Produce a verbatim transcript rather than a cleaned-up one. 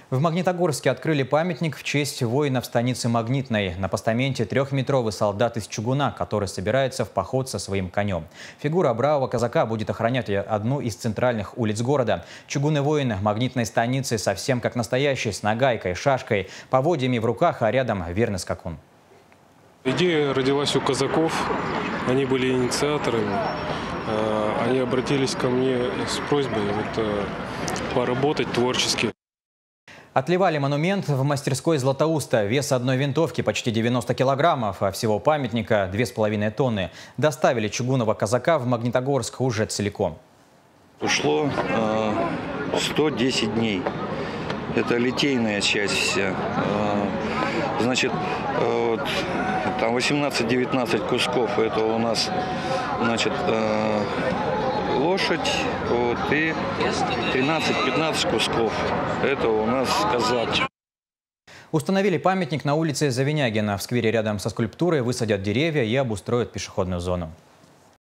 В Магнитогорске открыли памятник в честь воинов станицы Магнитной. На постаменте трехметровый солдат из чугуна, который собирается в поход со своим конем. Фигура бравого казака будет охранять одну из центральных улиц города. Чугунный воин Магнитной станицы совсем как настоящий, с нагайкой, шашкой, поводьями в руках, а рядом верный скакун. Идея родилась у казаков, они были инициаторами. Они обратились ко мне с просьбой вот, поработать творчески. Отливали монумент в мастерской Златоуста. Вес одной винтовки почти девяносто килограммов, а всего памятника две с половиной тонны. Доставили чугунного казака в Магнитогорск уже целиком. Ушло э, сто десять дней. Это литейная часть вся. Э, значит, э, вот, там восемнадцать-девятнадцать кусков. Это у нас, значит, э, лошадь, вот, и тринадцать-пятнадцать кусков. Это у нас казак. Установили памятник на улице Завинягина. В сквере рядом со скульптурой высадят деревья и обустроят пешеходную зону.